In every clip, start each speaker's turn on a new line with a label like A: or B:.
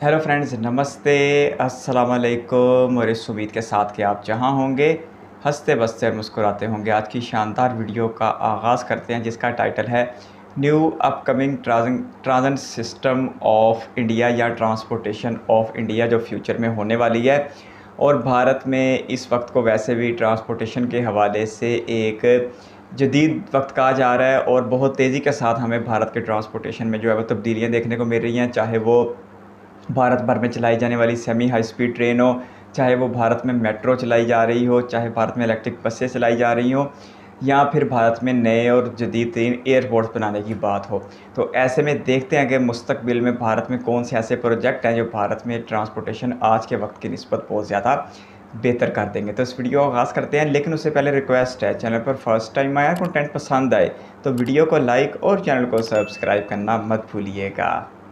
A: Hello friends, नमस्ते, अस्सलाम वालेकुम। और इस उम्मीद के साथ कि आप जहां होंगे हंसते बसते और मुस्कुराते होंगे, आज की शानदार वीडियो का आगाज़ करते हैं जिसका टाइटल है new upcoming transit system of India या ट्रांसपोर्टेशन ऑफ इंडिया, जो फ्यूचर में होने वाली है। और भारत में इस वक्त को वैसे भी ट्रांसपोर्टेशन के हवाले से एक जदीद वक्त कहा जा रहा है और बहुत तेज़ी के साथ हमें भारत के ट्रांसपोर्टेशन में जो है वो तब्दीलियाँ देखने को मिल रही हैं, चाहे वो भारत भर में चलाई जाने वाली सेमी हाई स्पीड ट्रेन हो, चाहे वो भारत में मेट्रो चलाई जा रही हो, चाहे भारत में इलेक्ट्रिक बसें चलाई जा रही हो, या फिर भारत में नए और जदीद तरीन एयरपोर्ट्स बनाने की बात हो। तो ऐसे में देखते हैं कि मुस्तकबिल में भारत में कौन से ऐसे प्रोजेक्ट हैं जो भारत में ट्रांसपोर्टेशन आज के वक्त की निस्बत बहुत ज़्यादा बेहतर कर देंगे। तो इस वीडियो को आगाज़ करते हैं, लेकिन उससे पहले रिक्वेस्ट है, चैनल पर फर्स्ट टाइम आया, कंटेंट पसंद आए तो वीडियो को लाइक और चैनल को सब्सक्राइब करना मत भूलिएगा।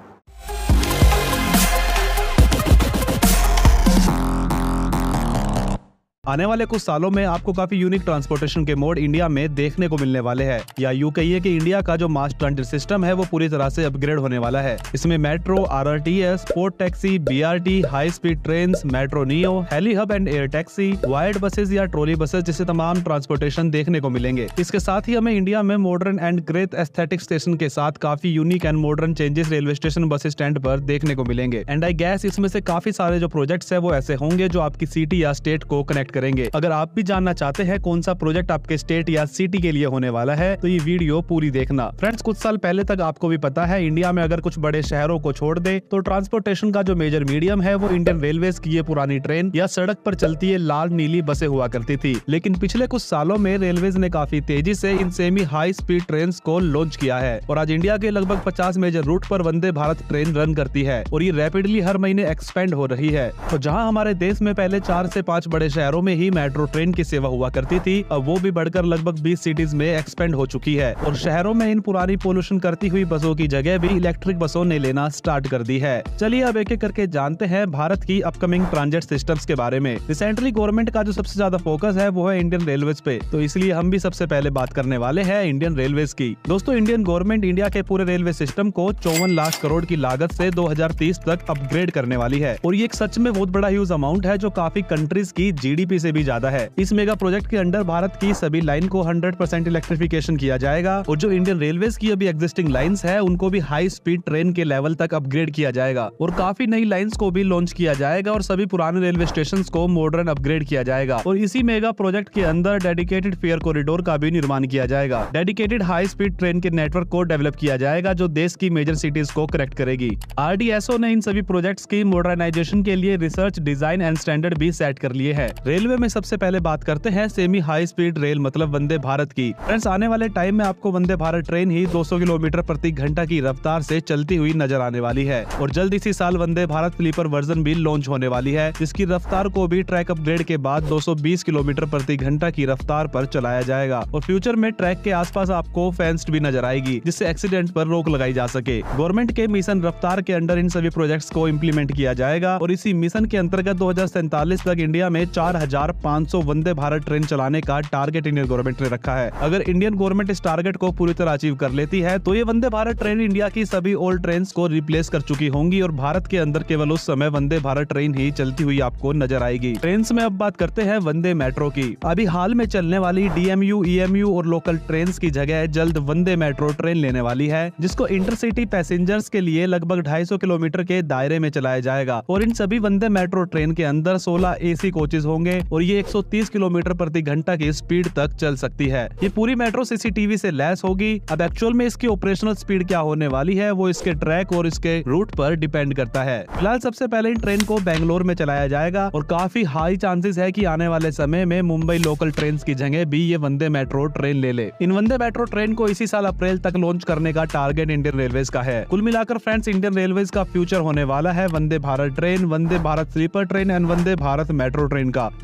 B: आने वाले कुछ सालों में आपको काफी यूनिक ट्रांसपोर्टेशन के मोड इंडिया में देखने को मिलने वाले हैं, या यूं कहिए कि इंडिया का जो मास ट्रांजिट सिस्टम है वो पूरी तरह से अपग्रेड होने वाला है। इसमें metro, RRTS, pod taxi, BRT, high speed train, metro neo, heli hub and air taxi, wired buses या ट्रॉली बसेज जैसे तमाम ट्रांसपोर्टेशन देखने को मिलेंगे। इसके साथ ही हमें इंडिया में modern and great aesthetic station के साथ काफी unique and modern changes railway station, bus stand पर देखने को मिलेंगे। एंड आई गैस इसमें से काफी सारे जो प्रोजेक्ट्स है वो ऐसे होंगे जो आपकी सिटी या स्टेट को कनेक्ट करेंगे। अगर आप भी जानना चाहते हैं कौन सा प्रोजेक्ट आपके स्टेट या सिटी के लिए होने वाला है तो ये वीडियो पूरी देखना। फ्रेंड्स, कुछ साल पहले तक आपको भी पता है इंडिया में अगर कुछ बड़े शहरों को छोड़ दे तो ट्रांसपोर्टेशन का जो मेजर मीडियम है वो इंडियन रेलवेज की ये पुरानी ट्रेन या सड़क पर चलती है लाल नीली बसें हुआ करती थी। लेकिन पिछले कुछ सालों में रेलवेज ने काफी तेजी से इन सेमी हाई स्पीड ट्रेन को लॉन्च किया है और आज इंडिया के लगभग 50 मेजर रूट पर वंदे भारत ट्रेन रन करती है और ये रैपिडली हर महीने एक्सपेंड हो रही है। तो जहाँ हमारे देश में पहले 4 से 5 बड़े शहरों में ही मेट्रो ट्रेन की सेवा हुआ करती थी, अब वो भी बढ़कर लगभग 20 सिटीज में एक्सपेंड हो चुकी है और शहरों में इन पुरानी पोल्यूशन करती हुई बसों की जगह भी इलेक्ट्रिक बसों ने लेना स्टार्ट कर दी है। चलिए अब एक एक करके जानते हैं भारत की अपकमिंग ट्रांजिट सिस्टम्स के बारे में। रिसेंटली गवर्नमेंट का जो सबसे ज्यादा फोकस है वो है इंडियन रेलवेज पे, तो इसलिए हम भी सबसे पहले बात करने वाले हैं इंडियन रेलवेज की। दोस्तों, इंडियन गवर्नमेंट इंडिया के पूरे रेलवे सिस्टम को 54 लाख करोड़ की लागत से 2030 तक अपग्रेड करने वाली है और ये एक सच में बहुत बड़ा ह्यूज अमाउंट है जो काफी कंट्रीज की जीडीपी से भी ज्यादा है। इस मेगा प्रोजेक्ट के अंडर भारत की सभी लाइन को 100% इलेक्ट्रिफिकेशन किया जाएगा और जो इंडियन रेलवेज की अभी एग्जिस्टिंग लाइंस है उनको भी हाई स्पीड ट्रेन के लेवल तक अपग्रेड किया जाएगा और काफी नई लाइंस को भी लॉन्च किया जाएगा और सभी पुराने रेलवे स्टेशंस को मॉडर्न अपग्रेड किया जाएगा। और इसी मेगा प्रोजेक्ट के अंदर डेडिकेटेड फेयर कॉरिडोर का भी निर्माण किया जाएगा। डेडिकेटेड हाई स्पीड ट्रेन के नेटवर्क को डेवलप किया जाएगा जो देश की मेजर सिटीज को कनेक्ट करेगी। आरडीएसओ ने इन सभी प्रोजेक्ट्स की मॉडर्नाइजेशन के लिए रिसर्च, डिजाइन एंड स्टैंडर्ड भी सेट कर लिए है। रेलवे में सबसे पहले बात करते हैं सेमी हाई स्पीड रेल मतलब वंदे भारत की। फ्रेंड्स, आने वाले टाइम में आपको वंदे भारत ट्रेन ही 200 किलोमीटर प्रति घंटा की रफ्तार से चलती हुई नजर आने वाली है और जल्द इसी साल वंदे भारत स्लीपर वर्जन भी लॉन्च होने वाली है जिसकी रफ्तार को भी ट्रैक अपग्रेड के बाद 220 किलोमीटर प्रति घंटा की रफ्तार पर चलाया जाएगा और फ्यूचर में ट्रैक के आसपास आपको फेंस्ड भी नजर आएगी जिससे एक्सीडेंट पर रोक लगाई जा सके। गवर्नमेंट के मिशन रफ्तार के अंडर इन सभी प्रोजेक्ट्स को इम्प्लीमेंट किया जाएगा और इसी मिशन के अंतर्गत 2047 तक इंडिया में 4500 वंदे भारत ट्रेन चलाने का टारगेट इंडियन गवर्नमेंट ने रखा है। अगर इंडियन गवर्नमेंट इस टारगेट को पूरी तरह अचीव कर लेती है तो ये वंदे भारत ट्रेन इंडिया की सभी ओल्ड ट्रेन को रिप्लेस कर चुकी होंगी और भारत के अंदर केवल उस समय वंदे भारत ट्रेन ही चलती हुई आपको नजर आएगी। ट्रेन में अब बात करते हैं वंदे मेट्रो की। अभी हाल में चलने वाली डीएमयू, ईएमयू और लोकल ट्रेन की जगह जल्द वंदे मेट्रो ट्रेन लेने वाली है जिसको इंटरसिटी पैसेंजर्स के लिए लगभग 250 किलोमीटर के दायरे में चलाया जाएगा और इन सभी वंदे मेट्रो ट्रेन के अंदर 16 एसी कोचेज होंगे और ये 130 किलोमीटर प्रति घंटा की स्पीड तक चल सकती है। ये पूरी मेट्रो सीसीटीवी से लैस होगी। अब एक्चुअल में इसकी ऑपरेशनल स्पीड क्या होने वाली है वो इसके ट्रैक और इसके रूट पर डिपेंड करता है। फिलहाल सबसे पहले इन ट्रेन को बेंगलोर में चलाया जाएगा और काफी हाई चांसेस है कि आने वाले समय में मुंबई लोकल ट्रेन की जगह भी ये वंदे मेट्रो ट्रेन ले ले। इन वंदे मेट्रो ट्रेन को इसी साल अप्रैल तक लॉन्च करने का टारगेट इंडियन रेलवेज का है। कुल मिलाकर फ्रेंड्स, इंडियन रेलवेज का फ्यूचर होने वाला है Vande Bharat train, Vande Bharat sleeper train and Vande Bharat metro train का, जिसको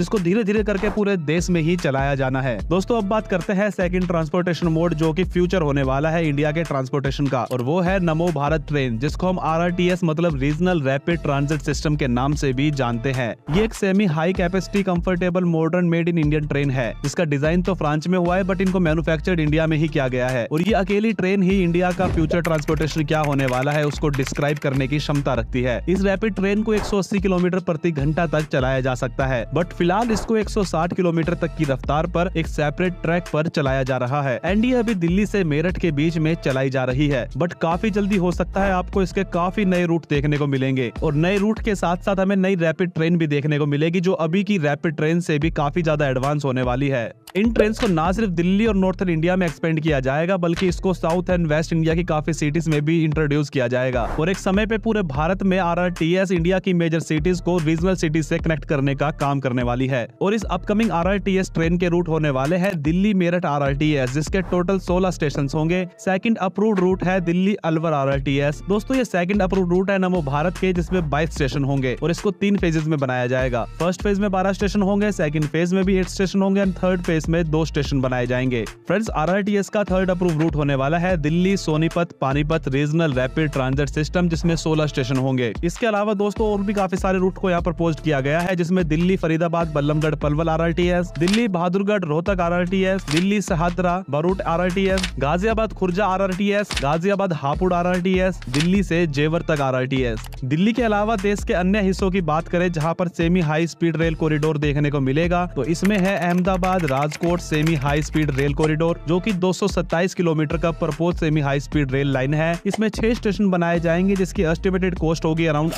B: जिसको धीरे धीरे करके पूरे देश में ही चलाया जाना है। दोस्तों अब बात करते हैं सेकंड ट्रांसपोर्टेशन मोड जो कि फ्यूचर होने वाला है इंडिया के ट्रांसपोर्टेशन का, और वो है नमो भारत ट्रेन, जिसको हम RRTS मतलब रीजनल रैपिड ट्रांजिट सिस्टम के नाम से भी जानते हैं। ये एक semi high capacity comfortable modern made in Indian train है, जिसका डिजाइन तो फ्रांस में हुआ है बट इनको मैन्युफैक्चर्ड इंडिया में ही किया गया है। और ये अकेली ट्रेन ही इंडिया का फ्यूचर ट्रांसपोर्टेशन क्या होने वाला है उसको डिस्क्राइब करने की क्षमता रखती है। इस रैपिड ट्रेन को 180 किलोमीटर प्रति घंटा तक चलाया जा सकता है, बट फिलहाल इसको 160 किलोमीटर तक की रफ्तार पर एक सेपरेट ट्रैक पर चलाया जा रहा है। एंड ये अभी दिल्ली से मेरठ के बीच में चलाई जा रही है, बट काफी जल्दी हो सकता है आपको इसके काफी नए रूट देखने को मिलेंगे। और नए रूट के साथ साथ हमें नई रैपिड ट्रेन भी देखने को मिलेगी जो अभी की रैपिड ट्रेन से भी काफी ज्यादा एडवांस होने वाली है। इन ट्रेन को ना सिर्फ दिल्ली और नॉर्थन इंडिया में एक्सपेंड किया जाएगा बल्कि इसको साउथ एंड वेस्ट इंडिया की काफी सिटीज में भी इंट्रोड्यूस किया जाएगा। और एक समय पे पूरे भारत में RRTS इंडिया की मेजर सिटीज को रीजनल सिटीज से कनेक्ट करने का काम करने वाली है। और इस अपकमिंग RRTS ट्रेन के रूट होने वाले हैं दिल्ली मेरठ RRTS, जिसके टोटल 16 स्टेशन होंगे। सेकंड अप्रूव्ड रूट है दिल्ली अलवर RRTS। दोस्तों ये सेकंड अप्रूव्ड रूट है नमो भारत के, जिसमें 22 स्टेशन होंगे और इसको 3 फेजेस में बनाया जाएगा। फर्स्ट फेज में 12 स्टेशन होंगे, सेकंड फेज में भी 8 स्टेशन होंगे एंड थर्ड फेज में 2 स्टेशन बनाए जाएंगे। फ्रेंड्स RRTS का थर्ड अप्रूव रूट होने वाला है Delhi Sonipat Panipat regional rapid transit system, जिसमें 16 स्टेशन होंगे। इसके अलावा दोस्तों और भी काफी सारे रूट को यहाँ प्रपोज किया गया है, जिसमें Delhi Faridabad Ballabhgarh Palwal RRTS, Delhi Bahadurgarh Rohtak RRTS, Delhi Shahdara बरूट RRTS, Ghaziabad Khurja RRTS, Ghaziabad Hapur RRTS, Delhi से जेवर तक RRTS। दिल्ली के अलावा देश के अन्य हिस्सों की बात करें जहाँ पर semi high speed rail corridor देखने को मिलेगा, तो इसमें है Ahmedabad Rajkot semi high speed rail corridor, जो कि 227 किलोमीटर का propose semi high speed rail line है। इसमें 6 स्टेशन बनाए जाएंगे, जिसकी एस्टिमेटेड कॉस्ट होगी अराउंड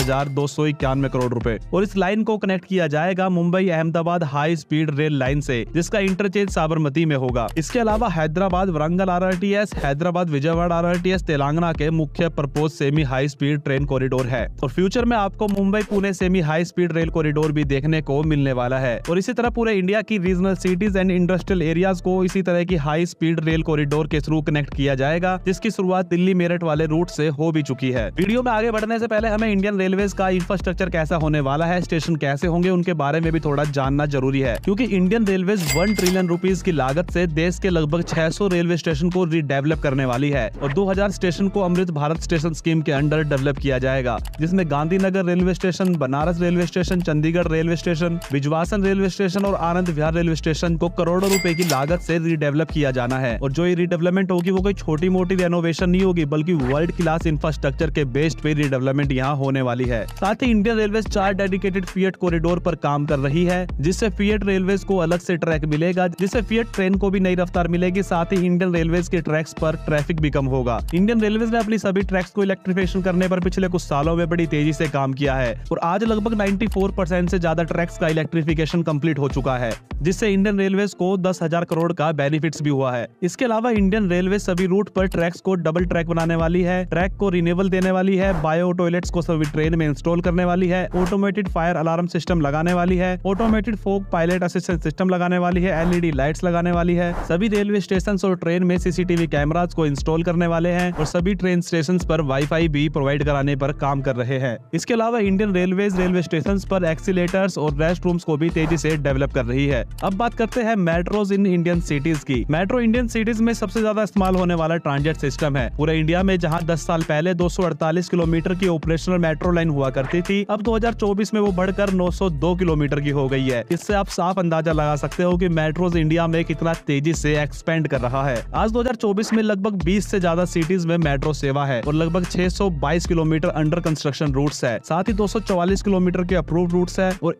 B: 28,291 करोड़ रुपए। और इस लाइन को कनेक्ट किया जाएगा Mumbai Ahmedabad high speed rail line से, जिसका इंटरचेंज साबरमती में होगा। इसके अलावा हैदराबाद वरंगल RRTS, हैदराबाद विजयवाड़ा RRTS तेलंगाना के मुख्य propose semi high speed train corridor है। और फ्यूचर में आपको Mumbai Pune semi high speed rail corridor भी देखने को मिलने वाला है। और इसी तरह पूरे इंडिया की regional cities and industrial areas को इसी तरह की हाई स्पीड रेल कॉरिडोर के थ्रू कनेक्ट किया जाएगा, जिसकी शुरुआत दिल्ली मेरठ वाले रूट से हो भी चुकी है। वीडियो में आगे बढ़ने से पहले हमें इंडियन रेलवेज का इंफ्रास्ट्रक्चर कैसा होने वाला है, स्टेशन कैसे होंगे, उनके बारे में भी थोड़ा जानना जरूरी है, क्योंकि इंडियन रेलवेज 1 ट्रिलियन रुपीज की लागत से देश के लगभग 600 रेलवे स्टेशन को रीडेवलप करने वाली है। और 2000 स्टेशन को अमृत भारत स्टेशन स्कीम के अंडर डेवलप किया जाएगा, जिसमें Gandhinagar railway station, Banaras railway station, Chandigarh railway station, Bijwasan railway station और आनंद विहार रेलवे स्टेशन को करोड़ों रुपए की लागत से रीडेवलप किया जाना है। और जो ये रीडेवलपमेंट होगी वो कोई छोटी मोटी रेनोवेशन नहीं होगी, बल्कि वर्ल्ड क्लास इंफ्रास्ट्रक्चर के बेस्ड पे रीडेवलपमेंट यहाँ होने वाली है। साथ ही Indian railway 4 dedicated freight corridor पर काम कर रही है, जिससे फिएट रेलवेज को अलग से ट्रैक मिलेगा, जिससे फिएट ट्रेन को भी नई रफ्तार मिलेगी। साथ ही इंडियन रेलवेज के ट्रैक्स पर ट्रैफिक भी कम होगा। इंडियन रेलवेज ने अपनी सभी ट्रैक्स को इलेक्ट्रिफिकेशन करने पर पिछले कुछ सालों में बड़ी तेजी से काम किया है और आज लगभग 94% से ज्यादा ट्रैक्स का इलेक्ट्रिफिकेशन कंप्लीट हो चुका है, जिससे इंडियन रेलवेज को 10,000 करोड़ का बेनिफिट्स भी हुआ है। इसके अलावा इंडियन रेलवे सभी रूट पर ट्रैक्स को डबल ट्रैक बनाने वाली है, ट्रैक को रिन्यूएबल देने वाली है, बायो टॉयलेट्स को सभी ट्रेन में इंस्टॉल करने वाली है, ऑटोमेटेड फायर अलार्म सिस्टम लगाने वाली है, ऑटोमेटेड फोक पायलट असिस्टेंट सिस्टम लगाने वाली है, LED लाइट्स लगाने वाली है, सभी रेलवे स्टेशन और ट्रेन में CCTV कैमरास को इंस्टॉल करने वाले हैं और सभी ट्रेन स्टेशन पर वाईफाई भी प्रोवाइड कराने पर काम कर रहे हैं। इसके अलावा इंडियन रेलवेज रेलवे स्टेशन पर एक्सीलेटर्स और रेस्ट रूम्स को भी तेजी से डेवलप कर रही है। अब बात करते हैं मेट्रोज इन इंडियन सिटीज की। मेट्रो इंडियन सिटीज में सबसे ज्यादा इस्तेमाल होने वाला ट्रांजिट सिस्टम है। पूरे इंडिया में जहां 10 साल पहले 248 किलोमीटर की ऑपरेशनल मेट्रो लाइन हुआ करती थी, अब 2024 में वो बढ़कर 902 किलोमीटर की हो गई है। इससे आप साफ अंदाजा लगा सकते हो कि मेट्रोज इंडिया में कितना तेजी से एक्सपेंड कर रहा है। आज 2024 में लगभग 20 से ज्यादा सिटीज में मेट्रो सेवा है और लगभग 622 किलोमीटर अंडर कंस्ट्रक्शन रूट्स है। साथ ही 244 किलोमीटर के अप्रूव्ड रूट्स है और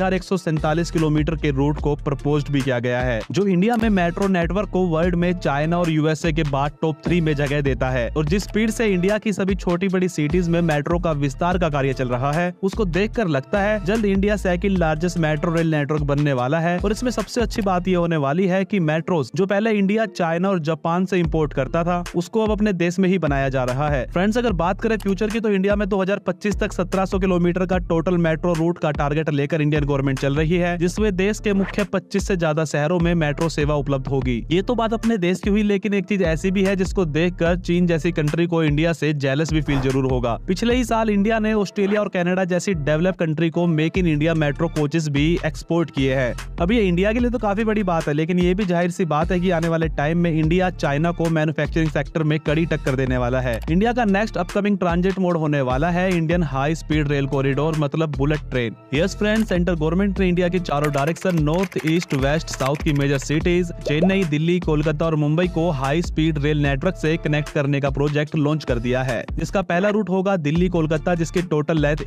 B: 1147 किलोमीटर के रूट को प्रपोज्ड भी किया गया है, जो इंडिया में मेट्रो नेटवर्क को वर्ल्ड में चाइना और USA के बाद टॉप 3 में जगह देता है। और जिस स्पीड से इंडिया की सभी छोटी बड़ी सिटीज में मेट्रो का विस्तार का कार्य चल रहा है, उसको देखकर लगता है जल्द India second largest metro rail network बनने वाला है। और इसमें सबसे अच्छी बात ये होने वाली है कि मेट्रोज जो पहले इंडिया, चाइना और जापान से इंपोर्ट करता था, उसको अब अपने देश में ही बनाया जा रहा है। फ्रेंड्स, अगर बात करें फ्यूचर की, तो इंडिया में 2025 तक 1700 किलोमीटर का टोटल मेट्रो रूट का टारगेट लेकर इंडियन गवर्नमेंट चल रही है, जिसमें देश के मुख्य 25 से ज्यादा शहरों में मेट्रो सेवा उपलब्ध होगी। ये तो बात अपने देश की हुई, लेकिन एक चीज ऐसी भी है जिसको देखकर चीन जैसी कंट्री को इंडिया से जेलस भी फील जरूर होगा। पिछले ही साल इंडिया ने ऑस्ट्रेलिया और कनाडा जैसी डेवलप कंट्री को make in India metro coaches buses भी एक्सपोर्ट किए हैं। अब ये इंडिया के लिए तो काफी बड़ी बात है, लेकिन ये भी जाहिर सी बात है कि आने वाले टाइम में इंडिया चाइना को मैन्युफैक्चरिंग सेक्टर में कड़ी टक्कर देने वाला है। इंडिया का नेक्स्ट अपकमिंग ट्रांजिट मोड होने वाला है Indian high speed rail corridor, मतलब bullet train. Yes friends, central government ने इंडिया की चारों direction north, east, west, south की मेजर सिटीज चेन्नई, दिल्ली, कोलकाता और मुंबई को हाई स्पीड रेल नेटवर्क से कनेक्ट करने का प्रोजेक्ट लॉन्च कर दिया है। जिसका पहला रूट होगा दिल्ली कोलकाता, जिसकी टोटल लेंथ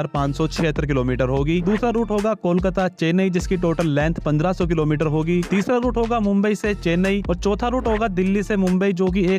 B: 1576 किलोमीटर होगी। दूसरा रूट होगा कोलकाता चेन्नई, जिसकी टोटल लेंथ 1500 किलोमीटर होगी। तीसरा रूट होगा मुंबई से चेन्नई और चौथा रूट होगा दिल्ली से मुंबई, जो कि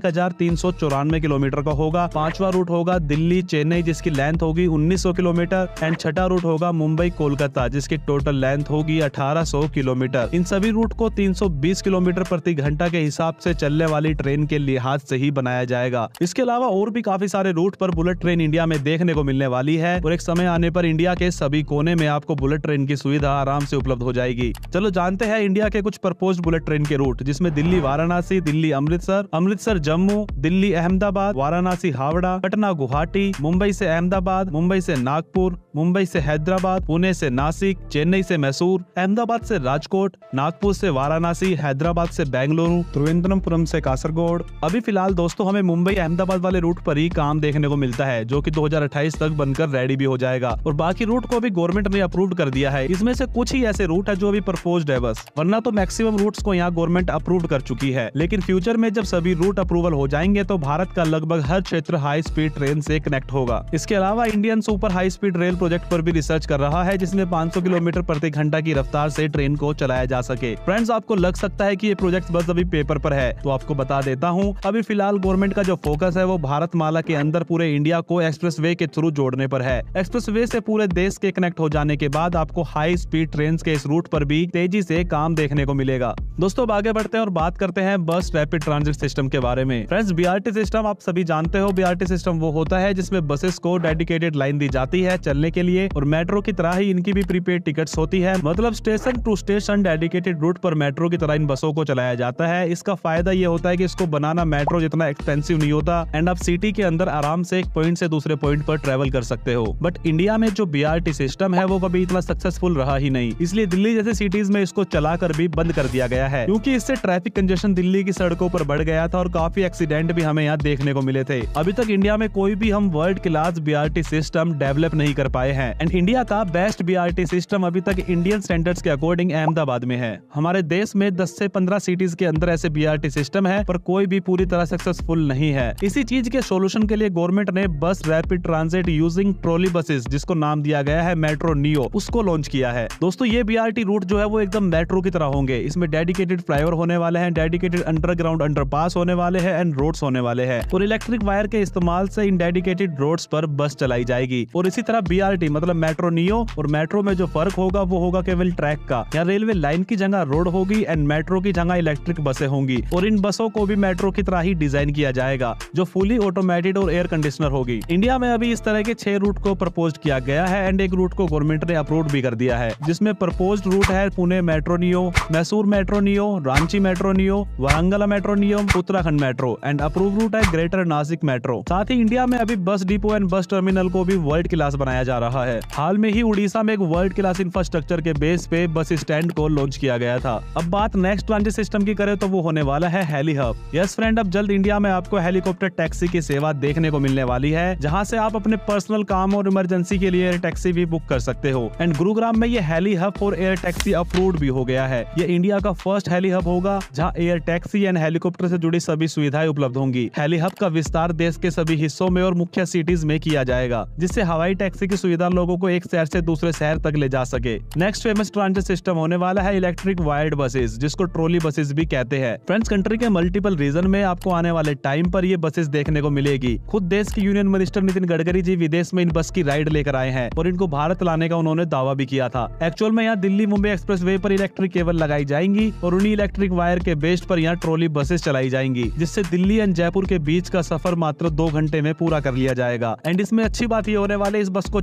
B: 1394 किलोमीटर का होगा। पांचवा रूट होगा दिल्ली चेन्नई, जिसकी लेंथ होगी 1900 किलोमीटर एंड छठा रूट होगा मुंबई कोलकाता, जिसकी टोटल लेंथ होगी 1800 किलोमीटर। इन सभी रूट को 320 किलोमीटर प्रति घंटा के हिसाब से चलने वाली ट्रेन के लिहाज से ही बनाया जाएगा। इसके अलावा और भी काफी सारे रूट पर बुलेट ट्रेन इंडिया में देखने को मिलने वाली है और एक समय आने पर इंडिया के सभी कोने में आपको बुलेट ट्रेन की सुविधा आराम से उपलब्ध हो जाएगी। चलो जानते हैं इंडिया के कुछ प्रपोज्ड बुलेट ट्रेन के रूट, जिसमें दिल्ली वाराणसी, दिल्ली अमृतसर, अमृतसर जम्मू, दिल्ली अहमदाबाद, वाराणसी हावड़ा, पटना गुवाहाटी, मुंबई से अहमदाबाद, मुंबई से नागपुर, मुंबई से हैदराबाद, पुणे से नासिक, चेन्नई से मैसूर, अहमदाबाद से राजकोट, नागपुर से वाराणसी, हैदराबाद से बेंगलुरु, त्रिवेंद्रमपुरम से कासरगोड। अभी फिलहाल दोस्तों हमें मुंबई अहमदाबाद वाले रूट पर ही काम देखने को मिलता है, जो कि 2028 तक बनकर रेडी भी हो जाएगा और बाकी रूट को भी गवर्नमेंट ने अप्रूव कर दिया है। इसमें से कुछ ही ऐसे रूट है जो अभी प्रपोज्ड है बस, वरना तो मैक्सिमम रूट्स को यहाँ गवर्नमेंट अप्रूव कर चुकी है। लेकिन फ्यूचर में जब सभी रूट अप्रूवल हो जाएंगे तो भारत का लगभग हर क्षेत्र हाई स्पीड ट्रेन से कनेक्ट होगा। इसके अलावा Indian super high speed rail project पर भी रिसर्च कर रहा है, जिसमें 500 किलोमीटर प्रति घंटा की रफ्तार से ट्रेन को चलाया जा सके। फ्रेंड्स, आपको लग सकता है कि ये प्रोजेक्ट बस अभी पेपर पर है, तो आपको बता देता हूँ अभी फिलहाल गवर्नमेंट का जो फोकस है वो भारतमाला के अंदर पूरे इंडिया को एक्सप्रेसवे के थ्रू जोड़ने पर है। एक्सप्रेसवे से पूरे देश के कनेक्ट हो जाने के बाद आपको हाई स्पीड ट्रेन के इस रूट पर भी तेजी से काम देखने को मिलेगा। दोस्तों आगे बढ़ते हैं और बात करते हैं बस रैपिड ट्रांजिट सिस्टम के बारे में। फ्रेंड्स, बीआरटी सिस्टम आप सभी जानते हो, बीआरटी सिस्टम वो होता है जिसमें बसेस को डेडिकेटेड लाइन दी जाती है चलने के लिए और मेट्रो की तरह ही इनकी भी प्रीपेड टिकट्स होती है। मतलब station to station dedicated route पर मेट्रो की तरह इन बसों को चलाया जाता है। इसका फायदा ये होता है कि इसको बनाना मेट्रो जितना एक्सपेंसिव नहीं होता एंड आप सिटी के अंदर आराम से एक पॉइंट से दूसरे पॉइंट पर ट्रेवल कर सकते हो। बट इंडिया में जो बीआरटी सिस्टम है वो कभी इतना सक्सेसफुल रहा ही नहीं, इसलिए दिल्ली जैसे सिटीज में इसको चलाकर भी बंद कर दिया गया है, क्योंकि इससे ट्रैफिक कंजेशन दिल्ली की सड़कों पर बढ़ गया था और काफी एक्सीडेंट भी हमें यहाँ देखने को मिले थे। अभी तक इंडिया में कोई भी हम world class BRT system develop नहीं कर पाए हैं एंड इंडिया का बेस्ट बीआरटी सिस्टम अभी तक इंडियन स्टैंडर्ड्स के अकॉर्डिंग अहमदाबाद में है। हमारे देश में 10 से 15 सिटीज के अंदर ऐसे बीआरटी सिस्टम है, पर कोई भी पूरी तरह सक्सेसफुल नहीं है। इसी चीज के सोल्यूशन के लिए गवर्नमेंट ने bus rapid transit using trolley buses, जिसको नाम दिया गया है मेट्रो नियो, उसको लॉन्च किया है। दोस्तों ये बीआरटी रूट जो है वो एकदम मेट्रो की तरह होंगे। इसमें डेडिकेटेड फ्लाईओवर होने वाले हैं, डेडिकेटेड अंडरग्राउंड अंडरपास होने वाले हैं एंड रोड्स होने वाले हैं और इलेक्ट्रिक वायर के इस्तेमाल से इन डेडिकेटेड रोड्स पर बस चलाई जाएगी। और इसी तरह बीआरटी मतलब मेट्रो नियो और मेट्रो में जो फर्क होगा वो होगा केवल ट्रैक का। यहाँ रेलवे लाइन की जगह रोड होगी एंड मेट्रो की जगह इलेक्ट्रिक बसें होंगी और इन बसों को भी मेट्रो की तरह ही डिजाइन किया जाएगा, जो फुली ऑटोमेटेड और एयर कंडीशनर होगी। इंडिया में अभी इस तरह के 6 रूट को प्रपोज किया गया है एंड एक रूट को गवर्नमेंट ने अप्रूव भी कर दिया है, जिसमें प्रपोज्ड रूट है Pune metro neo, Mysore metro neo, Ranchi metro neo, Warangal metro neo, Uttarakhand metro and approve route है ग्रेटर नासिक मेट्रो। साथ ही इंडिया में अभी bus depot and bus terminal को भी वर्ल्ड क्लास बनाया जा रहा है। हाल में ही उड़ीसा में एक वर्ल्ड क्लास इंफ्रास्ट्रक्चर के बेस पे बस स्टैंड को लॉन्च किया गया था। अब बात नेक्स्ट ट्रांजिट सिस्टम की करें तो वो होने वाला है हेली हब। यस फ्रेंड, अब जल्द इंडिया में आपको हेलीकॉप्टर टैक्सी की सेवा देखने को मिलने वाली है, जहां से आप अपने पर्सनल काम और इमरजेंसी के लिए एयर टैक्सी भी बुक कर सकते हो एंड गुरुग्राम में ये heli hub for air taxi approved भी हो गया है। ये इंडिया का फर्स्ट हेली हब होगा जहां एयर टैक्सी एंड हेलीकॉप्टर से जुड़ी सभी सुविधाएं उपलब्ध होंगी। हेली हब का विस्तार देश के सभी हिस्सों में और मुख्य सिटीज में किया जाएगा, जिससे हवाई टैक्सी की सुविधा लोगों को एक शहर से दूसरे शहर तक ले जा सके। नेक्स्ट फेमस ट्रांजिट सिस्टम होने वाला है इलेक्ट्रिक वायर्ड बसेस, जिसको ट्रॉली बसेस भी कहते हैं। फ्रेंड्स, कंट्री के मल्टीपल रीजन में आपको आने वाले टाइम पर ये बसेस देखने को मिलेगी। खुद देश के यूनियन मिनिस्टर नितिन गडकरी जी विदेश में इन बस की राइड लेकर आए हैं और इनको भारत लाने का उन्होंने दावा भी किया था। एक्चुअल में यहाँ दिल्ली मुंबई एक्सप्रेसवे पर इलेक्ट्रिक केबल लगाई जाएंगी और उन्हीं इलेक्ट्रिक वायर के बेस पर यहाँ ट्रॉली बसेस चलाई जाएंगी, जिससे दिल्ली एंड जयपुर के बीच का सफर मात्र 2 घंटे में पूरा कर लिया जाएगा। एंड इसमें अच्छी बात ये होने वाली है, इस बस को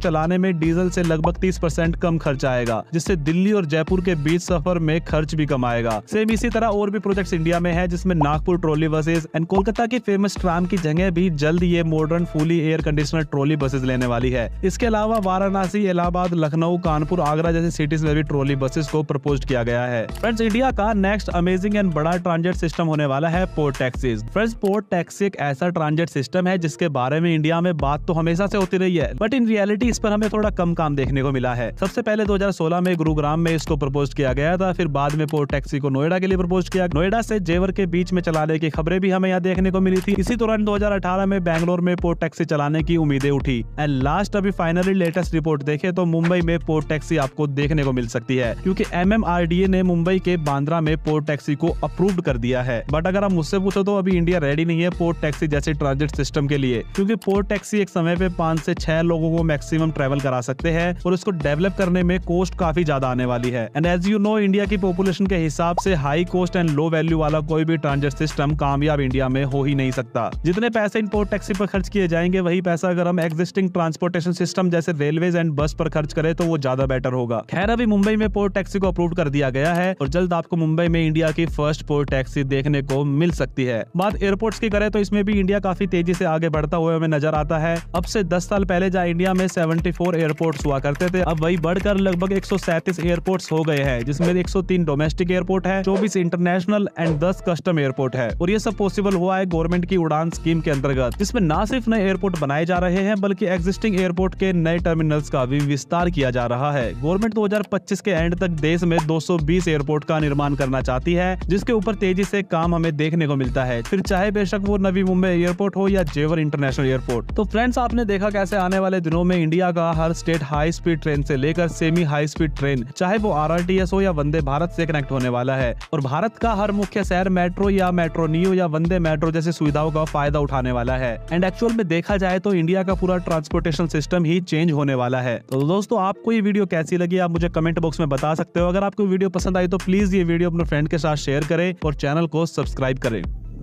B: चलाने में डीजल से लगभग 30% कम खर्च आएगा, जिससे दिल्ली और जयपुर के बीच सफर में खर्च भी कम आएगा। सेम इसी तरह और भी प्रोजेक्ट्स इंडिया में है, जिसमें Nagpur trolley buses and Kolkata की फेमस ट्राम की जगह भी जल्द ये modern fully air conditioner trolley buses लेने वाली है। इसके अलावा वाराणसी, इलाहाबाद, लखनऊ, कानपुर, आगरा जैसी सिटीज में भी ट्रॉली बसेस को प्रपोज किया गया है। फ्रेंड्स, इंडिया का नेक्स्ट अमेजिंग एंड बड़ा ट्रांजिट सिस्टम होने वाला है port taxis. Friends, port taxi एक ऐसा ट्रांजिट सिस्टम है जिसके बारे में इंडिया में बात तो हमेशा से होती रही है, बट इन रियलिटी इस पर हमें थोड़ा कम काम देखने को मिला है। सबसे पहले 2016 में गुरुग्राम में इसको प्रपोज किया गया था, फिर बाद में पोर्ट टैक्सी को नोएडा के लिए प्रपोज किया। नोएडा से जेवर के बीच में चलाने की खबरें भी हमें यहाँ देखने को मिली थी। इसी दौरान 2018 में बैंगलोर में पोर्ट टैक्सी चलाने की उम्मीदें उठी एंड लास्ट अभी फाइनली लेटेस्ट रिपोर्ट देखे तो मुंबई में पोर्ट टैक्सी आपको देखने को मिल सकती है, क्योंकि MMRDA ने मुंबई के बांद्रा में पोर्ट टैक्सी को अप्रूव्ड कर दिया है। बट अगर आप मुझसे पूछो तो अभी इंडिया रेडी नहीं है पोर्ट टैक्सी जैसे ट्रांजिट सिस्टम के लिए, क्योंकि पोर्ट टैक्सी एक समय पे 5 से 6 लोगों को मैक्सिमम ट्रेवल करा सकते हैं और इसको डेवलप करने में कॉस्ट काफी ज्यादा आने वाली है। And as you know, India की पॉपुलेशन के हिसाब से high cost and low value वाला कोई भी ट्रांजिट सिस्टम कामयाब इंडिया में हो ही नहीं सकता। जितने पैसे इन पोर्ट टैक्सी पर खर्च किए जाएंगे, वही पैसा अगर हम एग्जिस्टिंग ट्रांसपोर्टेशन सिस्टम जैसे रेलवेज एंड बस पर खर्च करें तो वो ज्यादा बेटर होगा। खैर, अभी मुंबई में पोर्ट टैक्सी को अप्रूव कर दिया गया है और जल्द आपको मुंबई में इंडिया की फर्स्ट पोर्ट टैक्सी देखने को मिल सकती है। बात एयरपोर्ट्स की करें तो इसमें भी इंडिया काफी तेजी से आगे बढ़ता हुआ हमें नजर आता है। अब से 10 साल पहले जहाँ इंडिया में 74 एयरपोर्ट्स हुआ करते थे, अब वही बढ़कर लगभग 137 एयरपोर्ट्स हो गए हैं, जिसमें 103 डोमेस्टिक एयरपोर्ट है, 24 इंटरनेशनल एंड 10 कस्टम एयरपोर्ट है। और ये सब पॉसिबल हुआ है गवर्नमेंट की उड़ान स्कीम के अंतर्गत, जिसमें न सिर्फ नए एयरपोर्ट बनाए जा रहे हैं बल्कि एग्जिस्टिंग एयरपोर्ट के नए टर्मिनल्स का भी विस्तार किया जा रहा है। गवर्नमेंट 2025 के एंड तक देश में 220 एयरपोर्ट का निर्माण करना चाहती है, जिसके ऊपर तेजी से काम हमें देखने को मिलता है, फिर चाहे बेशक वो नवी मुंबई एयरपोर्ट हो या जेवर इंटरनेशनल एयरपोर्ट। तो फ्रेंड्स, आपने देखा कैसे आने वाले दिनों में इंडिया का हर स्टेट हाई स्पीड ट्रेन से लेकर सेमी हाई स्पीड ट्रेन, चाहे वो RRTS हो या वंदे भारत से कनेक्ट होने वाला है, और भारत का हर मुख्य शहर मेट्रो या मेट्रो नियो या वंदे मेट्रो जैसी सुविधाओं का फायदा उठाने वाला है। एंड एक्चुअल में देखा जाए तो इंडिया का पूरा ट्रांसपोर्टेशन सिस्टम ही चेंज होने वाला है। तो दोस्तों, आपको ये वीडियो कैसी लगी आप मुझे कमेंट बॉक्स में बता सकते हो। अगर आपको वीडियो पसंद आई तो प्लीज ये वीडियो अपने फ्रेंड के साथ शेयर करें और चैनल को सब्सक्राइब करें।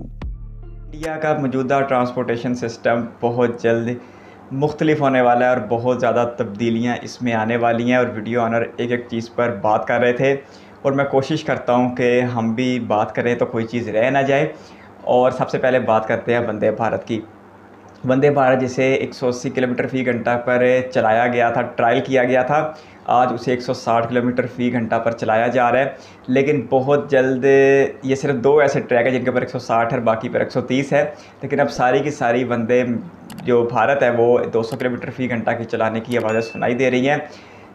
A: इंडिया का मौजूदा ट्रांसपोर्टेशन सिस्टम बहुत जल्द मुख्तलिफ होने वाला है और बहुत ज़्यादा तब्दीलियाँ इसमें आने वाली हैं, और वीडियो ऑनर एक एक चीज़ पर बात कर रहे थे और मैं कोशिश करता हूँ कि हम भी बात करें तो कोई चीज़ रह ना जाए। और सबसे पहले बात करते हैं वंदे भारत की। वंदे भारत जिसे 180 किलोमीटर फ़ी घंटा पर चलाया गया था, ट्रायल किया गया था, आज उसे 160 किलोमीटर फ़ी घंटा पर चलाया जा रहा है। लेकिन बहुत जल्द ये सिर्फ 2 ऐसे ट्रैक है जिनके पर 160 है, बाकी पर 130 है। लेकिन अब सारी की सारी वंदे जो भारत है वो 200 किलोमीटर फ़ी घंटा की चलाने की आवाज़ें सुनाई दे रही हैं,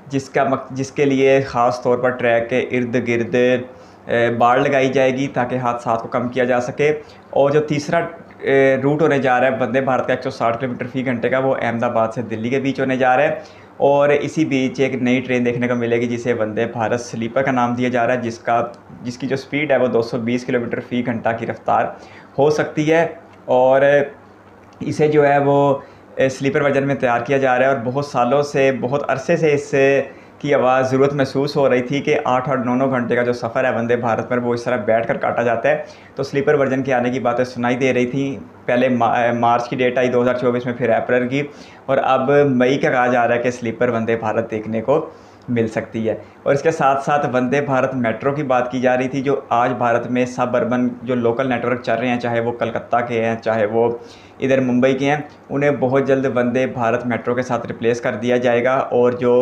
A: जिसके लिए ख़ास तौर पर ट्रैक के इर्द गिर्द बाड़ लगाई जाएगी ताकि हादसात को कम किया जा सके। और जो तीसरा रूट होने जा रहा है वंदे भारत का 160 किलोमीटर फ़ी घंटे का, वो अहमदाबाद से दिल्ली के बीच होने जा रहा है। और इसी बीच एक नई ट्रेन देखने को मिलेगी जिसे वंदे भारत स्लीपर का नाम दिया जा रहा है, जिसकी जो स्पीड है वो 220 किलोमीटर फ़ी घंटा की रफ्तार हो सकती है। और इसे जो है वो स्लीपर वर्जन में तैयार किया जा रहा है और बहुत सालों से, बहुत अरसे से इससे की आवाज़ ज़रूरत महसूस हो रही थी कि 8-8, 9-9 घंटे का जो सफ़र है वंदे भारत पर वो इस तरह बैठ कर काटा जाता है। तो स्लीपर वर्जन के आने की बातें सुनाई दे रही थी। पहले मार्च की डेट आई 2024 में, फिर अप्रैल की, और अब मई का कहा जा रहा है कि स्लीपर वंदे भारत देखने को मिल सकती है। और इसके साथ साथ वंदे भारत मेट्रो की बात की जा रही थी, जो आज भारत में सब अर्बन जो लोकल नेटवर्क चल रहे हैं, चाहे वो कलकत्ता के हैं चाहे वो इधर मुंबई के हैं, उन्हें बहुत जल्द वंदे भारत मेट्रो के साथ रिप्लेस कर दिया जाएगा। और जो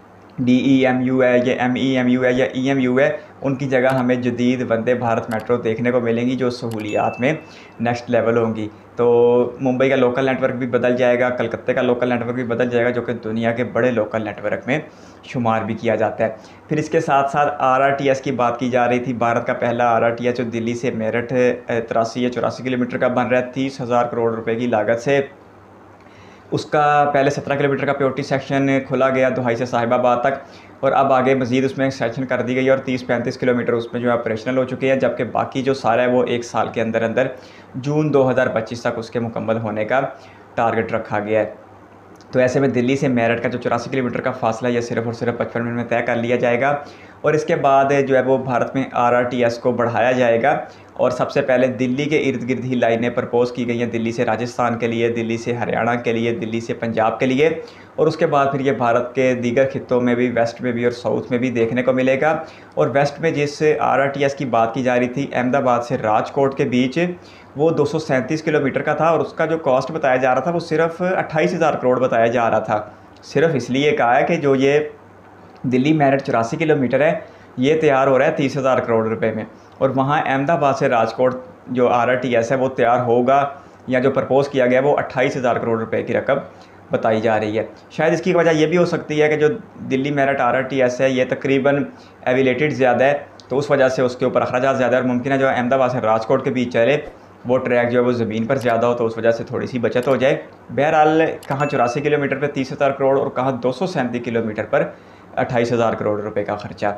A: DEMU है या MEMU है या EMU है, उनकी जगह हमें जदीद वंदे भारत मेट्रो देखने को मिलेंगी जो सहूलियात में नेक्स्ट लेवल होंगी। तो मुंबई का लोकल नेटवर्क भी बदल जाएगा, कलकत्ते का लोकल नेटवर्क भी बदल जाएगा, जो कि दुनिया के बड़े लोकल नेटवर्क में शुमार भी किया जाता है। फिर इसके साथ साथ RRTS की बात की जा रही थी। भारत का पहला RRTS जो दिल्ली से मेरठ 83 या 84 किलोमीटर का बन रहा है 30,000 करोड़ रुपए की लागत से। उसका पहले 17 किलोमीटर का POT सेक्शन खुला गया दुहाई से साहिबाबाद तक, और अब आगे मज़ीद उसमें एक्सटेंशन कर दी गई और 30-35 किलोमीटर उसमें जो है ऑपरेशनल हो चुके हैं, जबकि बाकी जो सारा है वो 1 साल के अंदर अंदर जून 2025 तक उसके मुकम्मल होने का टारगेट रखा गया है। तो ऐसे में दिल्ली से मेरठ का जो 84 किलोमीटर का फासला यह सिर्फ और सिर्फ 55 मिनट में तय कर लिया जाएगा। और इसके बाद जो है वो भारत में RRTS को बढ़ाया जाएगा और सबसे पहले दिल्ली के इर्द गिर्द ही लाइनें प्रपोज़ की गई हैं, दिल्ली से राजस्थान के लिए, दिल्ली से हरियाणा के लिए, दिल्ली से पंजाब के लिए, और उसके बाद फिर ये भारत के दीगर खित्तों में भी, वेस्ट में भी और साउथ में भी देखने को मिलेगा। और वेस्ट में जिस RRTS की बात की जा रही थी अहमदाबाद से राजकोट के बीच, वो 237 किलोमीटर का था और उसका जो कॉस्ट बताया जा रहा था वो सिर्फ 28,000 करोड़ बताया जा रहा था। सिर्फ इसलिए कहा है कि जो ये दिल्ली मेरठ 84 किलोमीटर है ये तैयार हो रहा है 30,000 करोड़ रुपए में, और वहाँ अहमदाबाद से राजकोट जो RRTS है वो तैयार होगा, या जो प्रपोज़ किया गया वो 28,000 करोड़ रुपए की रकम बताई जा रही है। शायद इसकी वजह ये भी हो सकती है कि जो दिल्ली मेरठ RRTS है ये तकरीबन एविलेटेड ज़्यादा है, तो उस वजह से उसके ऊपर अखराजात ज़्यादा है, और मुमकिन है जो अहमदाबाद से राजकोट के बीच चले वो ट्रैक जो है वो ज़मीन पर ज़्यादा हो, तो उस वजह से थोड़ी सी बचत हो जाए। बहरहाल कहाँ 84 किलोमीटर पर 30,000 करोड़ और कहाँ 237 किलोमीटर पर 28,000 करोड़ रुपए का ख़र्चा।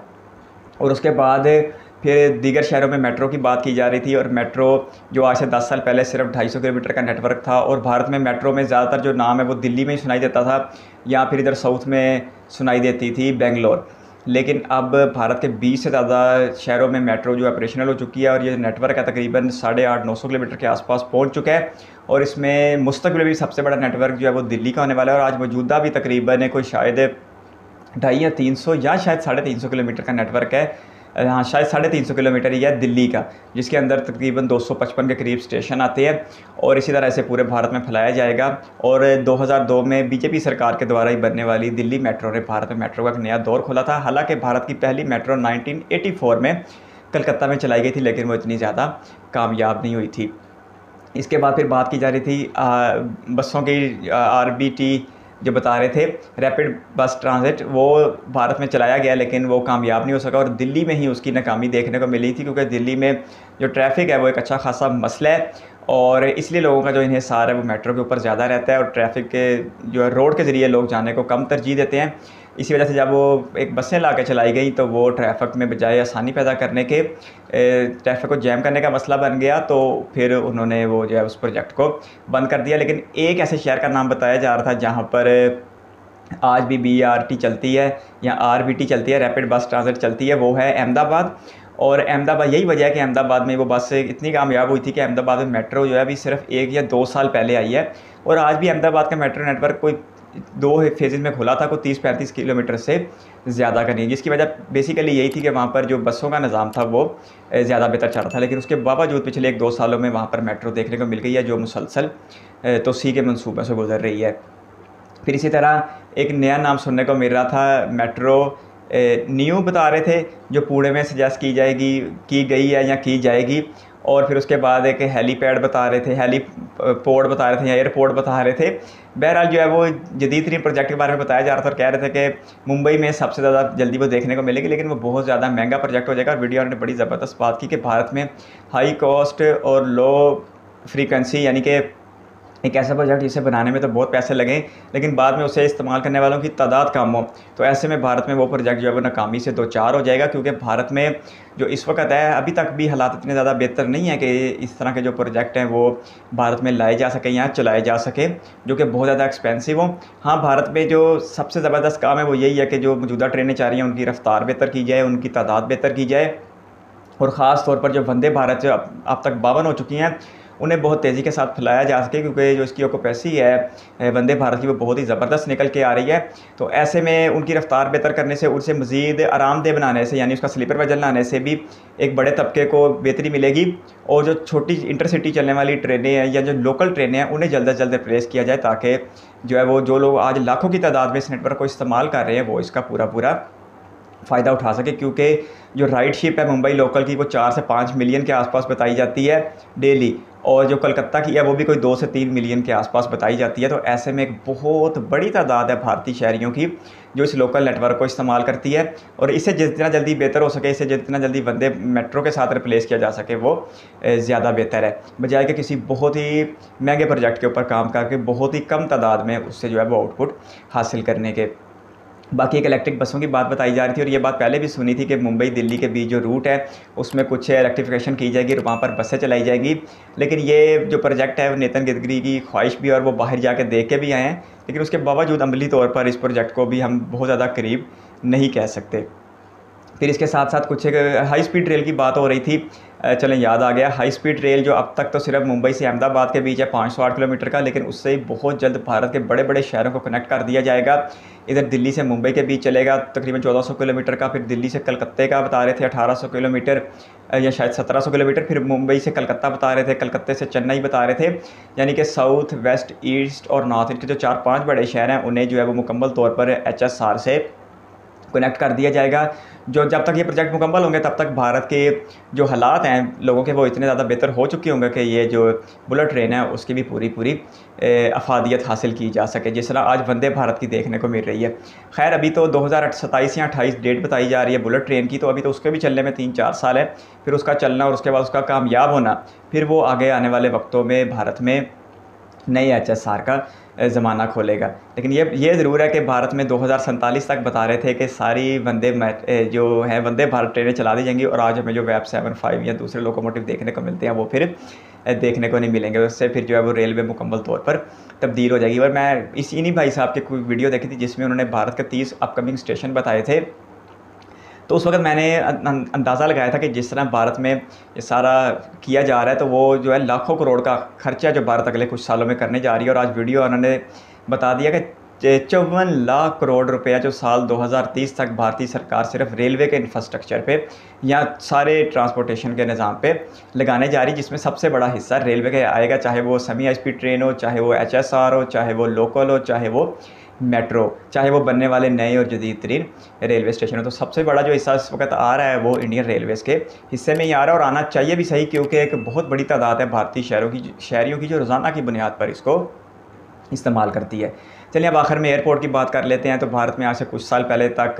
A: और उसके बाद फिर दीगर शहरों में मेट्रो की बात की जा रही थी, और मेट्रो जो आज से 10 साल पहले सिर्फ 250 किलोमीटर का नेटवर्क था, और भारत में मेट्रो में ज़्यादातर जो नाम है वो दिल्ली में ही सुनाई देता था, या फिर इधर साउथ में सुनाई देती थी बेंगलोर। लेकिन अब भारत के 20 से ज़्यादा शहरों में मेट्रो जो ऑपरेशनल हो चुकी है, और ये नेटवर्क है तकरीबन 850-900 किलोमीटर के आसपास पहुंच चुका है, और इसमें मुस्तकबिल भी सबसे बड़ा नेटवर्क जो है वो दिल्ली का होने वाला है। और आज मौजूदा भी तकरीबन कोई शायद 250 या 300 या शायद 350 किलोमीटर का नेटवर्क है, हाँ शायद 350 किलोमीटर ही है दिल्ली का, जिसके अंदर तकरीबन 255 के करीब स्टेशन आते हैं, और इसी तरह से पूरे भारत में फैलाया जाएगा। और 2002 में बीजेपी सरकार के द्वारा ही बनने वाली दिल्ली मेट्रो ने भारत में मेट्रो का एक नया दौर खोला था। हालांकि भारत की पहली मेट्रो 1984 में कलकत्ता में चलाई गई थी, लेकिन वो इतनी ज़्यादा कामयाब नहीं हुई थी। इसके बाद फिर बात की जा रही थी बसों की, RBT जो बता रहे थे रैपिड बस ट्रांजिट, वो भारत में चलाया गया लेकिन वो कामयाब नहीं हो सका, और दिल्ली में ही उसकी नाकामी देखने को मिली थी, क्योंकि दिल्ली में जो ट्रैफिक है वो एक अच्छा खासा मसला है, और इसलिए लोगों का जो इन्हिसार है वो मेट्रो के ऊपर ज़्यादा रहता है, और ट्रैफिक के जो है रोड के ज़रिए लोग जाने को कम तरजीह देते हैं। इसी वजह से जब वो एक बसें ला के चलाई गई तो वो ट्रैफिक में बजाय आसानी पैदा करने के ट्रैफिक को जैम करने का मसला बन गया, तो फिर उन्होंने वो जो है उस प्रोजेक्ट को बंद कर दिया। लेकिन एक ऐसे शहर का नाम बताया जा रहा था जहाँ पर आज भी BRT चलती है या RBT चलती है, रैपिड बस ट्रांजिट चलती है, वो है अहमदाबाद। और अहमदाबाद, यही वजह है कि अहमदाबाद में वो बस इतनी कामयाब हुई थी कि अहमदाबाद में मेट्रो जो है अभी सिर्फ 1 या 2 साल पहले आई है, और आज भी अहमदाबाद का मेट्रो नेटवर्क कोई 2 फेजेज़ में खुला था, कोई 30-35 किलोमीटर से ज़्यादा का नहीं, जिसकी वजह बेसिकली यही थी कि वहाँ पर जो बसों का निज़ाम था वो ज़्यादा बेहतर चल रहा था। लेकिन उसके बावजूद पिछले 1-2 सालों में वहाँ पर मेट्रो देखने को मिल गई है, जो मुसलसल तोसी के मंसूबे से गुजर रही है। फिर इसी तरह एक नया नाम सुनने को मिल रहा था, मेट्रो न्यू बता रहे थे, जो पुणे में सजेस्ट की गई है या की जाएगी। और फिर उसके बाद एक हेलीपैड बता रहे थे, हेलीपोर्ट बता रहे थे या एयरपोर्ट बता रहे थे। बहरहाल जो है वो जदीद तरीन प्रोजेक्ट के बारे में बताया जा रहा था, और कह रहे थे कि मुंबई में सबसे ज़्यादा जल्दी वो देखने को मिलेगी, लेकिन वो बहुत ज़्यादा महंगा प्रोजेक्ट हो जाएगा। और वीडियो ने बड़ी ज़बरदस्त बात की कि भारत में हाई कॉस्ट और लो फ्रीक्वेंसी, यानी कि एक ऐसा प्रोजेक्ट जिसे बनाने में तो बहुत पैसे लगें लेकिन बाद में उसे इस्तेमाल करने वालों की तादाद कम हो, तो ऐसे में भारत में वो प्रोजेक्ट जो है वो नाकामी से 2-4 हो जाएगा। क्योंकि भारत में जो इस वक्त है अभी तक भी हालात इतने ज़्यादा बेहतर नहीं है कि इस तरह के जो प्रोजेक्ट हैं वो भारत में लाए जा सकें या चलाए जा सके, जो कि बहुत ज़्यादा एक्सपेंसिव हो। हाँ, भारत में जो सबसे ज़बरदस्त काम है वो यही है कि जो मौजूदा ट्रेनें चाह रही हैं उनकी रफ्तार बेहतर की जाए, उनकी तादाद बेहतर की जाए, और ख़ास तौर पर जो वंदे भारत जो अब तक 52 हो चुकी हैं उन्हें बहुत तेज़ी के साथ फैलाया जा सके, क्योंकि जो इसकी ऑक्यूपेंसी है वंदे भारत की वो बहुत ही ज़बरदस्त निकल के आ रही है। तो ऐसे में उनकी रफ्तार बेहतर करने से, उनसे मज़ीद आरामदेह बनाने से, यानी उसका स्लीपर वर्जन लाने से भी एक बड़े तबके को बेहतरी मिलेगी। और जो छोटी इंटरसिटी चलने वाली ट्रेनें हैं या जो लोकल ट्रेनें हैं उन्हें जल्द से जल्द रिप्लेस किया जाए, ताकि जो है वो जो लोग आज लाखों की तादाद में इस नेटवर्क को इस्तेमाल कर रहे हैं वो इसका पूरा फ़ायदा उठा सके। क्योंकि जो राइड शिप है मुंबई लोकल की वो 4 से 5 मिलियन के आसपास बताई जाती है डेली, और जो कलकत्ता की है वो भी कोई 2 से 3 मिलियन के आसपास बताई जाती है। तो ऐसे में एक बहुत बड़ी तादाद है भारतीय शहरियों की जो इस लोकल नेटवर्क को इस्तेमाल करती है, और इसे जितना जल्दी बेहतर हो सके, इसे जितना जल्दी वंदे मेट्रो के साथ रिप्लेस किया जा सके वो ज़्यादा बेहतर है, बजाय कि किसी बहुत ही महंगे प्रोजेक्ट के ऊपर काम करके बहुत ही कम तादाद में उससे जो है वो आउटपुट हासिल करने के। बाकी एक इलेक्ट्रिक बसों की बात बताई जा रही थी, और ये बात पहले भी सुनी थी कि मुंबई दिल्ली के बीच जो रूट है उसमें कुछ इलेक्ट्रिफिकेशन की जाएगी और वहाँ पर बसें चलाई जाएगी। लेकिन ये जो प्रोजेक्ट है वो नितिन गडकरी की ख्वाहिश भी, और वो बाहर जाके देख के भी आए हैं, लेकिन उसके बावजूद अमली तौर पर इस प्रोजेक्ट को भी हम बहुत ज़्यादा करीब नहीं कह सकते। फिर इसके साथ साथ कुछ एक हाई स्पीड रेल की बात हो रही थी, चलें याद आ गया। हाई स्पीड रेल जो अब तक तो सिर्फ मुंबई से अहमदाबाद के बीच है 508 किलोमीटर का, लेकिन उससे बहुत जल्द भारत के बड़े बड़े शहरों को कनेक्ट कर दिया जाएगा। इधर दिल्ली से मुंबई के बीच चलेगा तकरीबन 1400 किलोमीटर का, फिर दिल्ली से कलकत्ते का बता रहे थे 1800 किलोमीटर या शायद 1700 किलोमीटर, फिर मुंबई से कलकत्ता बता रहे थे, कलकत्ते से चेन्नई बता रहे थे। यानी कि साउथ, वेस्ट, ईस्ट और नॉर्थ ईस्ट के जो 4-5 बड़े शहर हैं उन्हें जो है वो मुकम्मल तौर पर HSR से कनेक्ट कर दिया जाएगा। जो जब तक ये प्रोजेक्ट मुकम्मल होंगे तब तक भारत के जो हालात हैं लोगों के वो इतने ज़्यादा बेहतर हो चुके होंगे कि ये जो बुलेट ट्रेन है उसकी भी पूरी अफादियत हासिल की जा सके, जिस तरह आज वंदे भारत की देखने को मिल रही है। खैर अभी तो 2027 या 28 डेट बताई जा रही है बुलेट ट्रेन की, तो अभी तो उसके भी चलने में 3-4 साल है। फिर उसका चलना और उसके बाद उसका कामयाब होना, फिर वो आगे आने वाले वक्तों में भारत में नई HSR का ज़माना खोलेगा। लेकिन ये ज़रूर है कि भारत में 2047 तक बता रहे थे कि सारी जो है वंदे भारत ट्रेनें चला दी जाएंगी, और आज हमें जो वेब 75 या दूसरे लोकोमोटिव देखने को मिलते हैं वो फिर देखने को नहीं मिलेंगे। उससे फिर जो है वो रेलवे मुकम्मल तौर पर तब्दील हो जाएगी। और मैं इन्हीं भाई साहब की कोई वीडियो देखी थी जिसमें उन्होंने भारत के 30 अपकमिंग स्टेशन बताए थे, तो उस वक्त मैंने अंदाज़ा लगाया था कि जिस तरह भारत में ये सारा किया जा रहा है तो वो जो है लाखों करोड़ का खर्चा जो भारत अगले कुछ सालों में करने जा रही है। और आज वीडियो उन्होंने बता दिया कि 54 लाख करोड़ रुपया जो साल 2030 तक भारतीय सरकार सिर्फ रेलवे के इंफ्रास्ट्रक्चर पे या सारे ट्रांसपोर्टेशन के निज़ाम पे लगाने जा रही, जिसमें सबसे बड़ा हिस्सा रेलवे का आएगा, चाहे वो सेमी हाई स्पीड ट्रेन हो, चाहे वो HSR हो, चाहे वो लोकल हो, चाहे वो मेट्रो, चाहे वो बनने वाले नए और जदीद तरीन रेलवे स्टेशन हो। तो सबसे बड़ा जो हिस्सा इस वक्त आ रहा है वो इंडियन रेलवेज़ के हिस्से में ही आ रहा है, और आना चाहिए भी सही, क्योंकि एक बहुत बड़ी तादाद है भारतीय शहरियों की जो रोज़ाना की बुनियाद पर इसको इस्तेमाल करती है। चलिए अब आखिर में एयरपोर्ट की बात कर लेते हैं। तो भारत में आज से कुछ साल पहले तक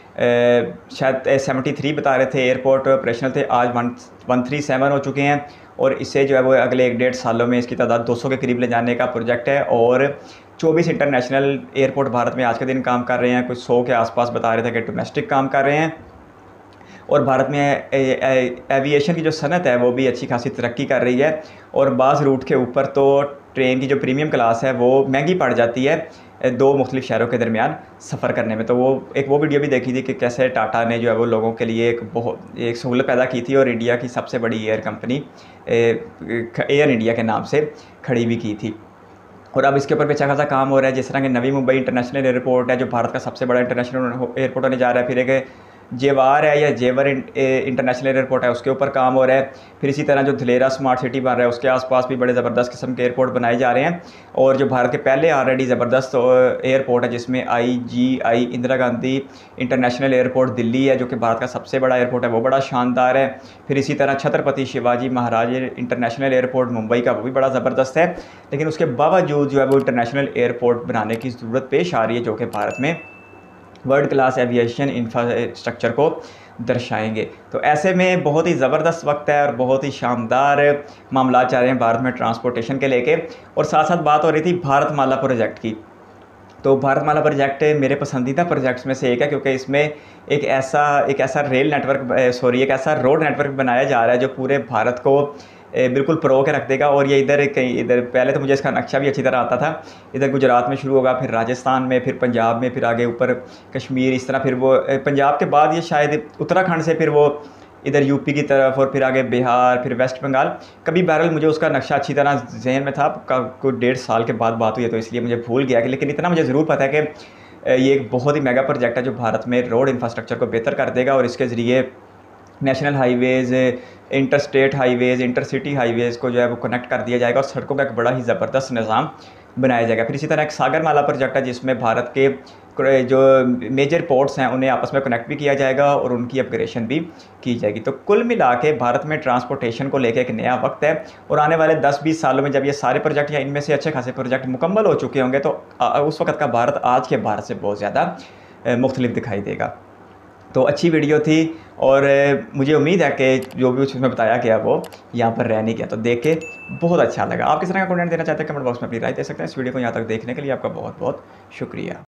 A: शायद 73 बता रहे थे एयरपोर्ट ऑपरेशनल थे, आज 137 हो चुके हैं, और इससे जो है वो अगले 1-1.5 सालों में इसकी तादाद 200 के करीब ले जाने का प्रोजेक्ट है। और 24 इंटरनेशनल एयरपोर्ट भारत में आज के दिन काम कर रहे हैं, कुछ 100 के आसपास बता रहे थे कि डोमेस्टिक काम कर रहे हैं। और भारत में एविएशन की जो सनत है वो भी अच्छी खासी तरक्की कर रही है, और बाज़ रूट के ऊपर तो ट्रेन की जो प्रीमियम क्लास है वो महंगी पड़ जाती है 2 मुख्तलिफ शहरों के दरमियान सफ़र करने में। तो वो वीडियो भी देखी थी कि कैसे टाटा ने जो है वो लोगों के लिए एक सहूलत पैदा की थी, और इंडिया की सबसे बड़ी एयर कंपनी एयर इंडिया के नाम से खड़ी भी की थी। और अब इसके ऊपर भी अच्छा खासा काम हो रहा है। जिस तरह कि नवी मुंबई इंटरनेशनल एयरपोर्ट है जो भारत का सबसे बड़ा इंटरनेशनल एयरपोर्ट होने जा रहा है, फिर एक जेवार है या जेवर इंटरनेशनल एयरपोर्ट है उसके ऊपर काम हो रहा है। फिर इसी तरह जो धलेरा स्मार्ट सिटी बन रहा है उसके आसपास भी बड़े ज़बरदस्त किस्म के एयरपोर्ट बनाए जा रहे हैं। और जो भारत के पहले ऑलरेडी ज़बरदस्त एयरपोर्ट है जिसमें IGI Indira Gandhi international airport Delhi है जो कि भारत का सबसे बड़ा एयरपोर्ट है, वो बड़ा शानदार है। फिर इसी तरह छत्रपति शिवाजी महाराज इंटरनेशनल एयरपोर्ट मुंबई का, वो भी बड़ा ज़बरदस्त है। लेकिन उसके बावजूद जो है वो इंटरनेशनल एयरपोर्ट बनाने की ज़रूरत पेश आ रही है जो कि भारत में वर्ल्ड क्लास एविएशन इंफ्रास्ट्रक्चर को दर्शाएंगे। तो ऐसे में बहुत ही ज़बरदस्त वक्त है और बहुत ही शानदार मामला चल रहे हैं भारत में ट्रांसपोर्टेशन के लेके। और साथ साथ बात हो रही थी भारतमाला प्रोजेक्ट की। तो भारतमाला प्रोजेक्ट मेरे पसंदीदा प्रोजेक्ट्स में से एक है, क्योंकि इसमें एक ऐसा रेल नेटवर्क एक ऐसा रोड नेटवर्क बनाया जा रहा है जो पूरे भारत को बिल्कुल परो के रख देगा। और ये इधर पहले तो मुझे इसका नक्शा भी अच्छी तरह आता था, इधर गुजरात में शुरू होगा, फिर राजस्थान में, फिर पंजाब में, फिर आगे ऊपर कश्मीर, इस तरह फिर वो पंजाब के बाद ये शायद उत्तराखंड से फिर वो इधर यूपी की तरफ, और फिर आगे बिहार, फिर वेस्ट बंगाल। कभी बहरहाल मुझे उसका नक्शा अच्छी तरह जहन में था, कोई 1.5 साल के बाद बात हुई है तो इसलिए मुझे भूल गया। लेकिन इतना मुझे ज़रूर पता है कि ये एक बहुत ही मेगा प्रोजेक्ट है जो भारत में रोड इंफ्रास्ट्रक्चर को बेहतर कर देगा, और इसके ज़रिए national highways, interstate highways, intercity highways को जो है वो कनेक्ट कर दिया जाएगा, और सड़कों का एक बड़ा ही ज़बरदस्त निज़ाम बनाया जाएगा। फिर इसी तरह एक सागरमाला प्रोजेक्ट है जिसमें भारत के जो मेजर पोर्ट्स हैं उन्हें आपस में कनेक्ट भी किया जाएगा और उनकी अपग्रेडेशन भी की जाएगी। तो कुल मिला के भारत में ट्रांसपोर्टेशन को लेकर एक नया वक्त है, और आने वाले 10-20 सालों में जब ये सारे प्रोजेक्ट या इनमें से अच्छे खासे प्रोजेक्ट मुकम्मल हो चुके होंगे तो उस वक्त का भारत आज के भारत से बहुत ज़्यादा मुख्तलिफ दिखाई देगा। तो अच्छी वीडियो थी, और मुझे उम्मीद है कि जो भी उसमें बताया गया वो यहाँ पर रह नहीं गया, तो देख के बहुत अच्छा लगा। आप किस तरह का कंटेंट देना चाहते हैं कमेंट बॉक्स में अपनी राय दे सकते हैं। इस वीडियो को यहाँ तक देखने के लिए आपका बहुत बहुत शुक्रिया।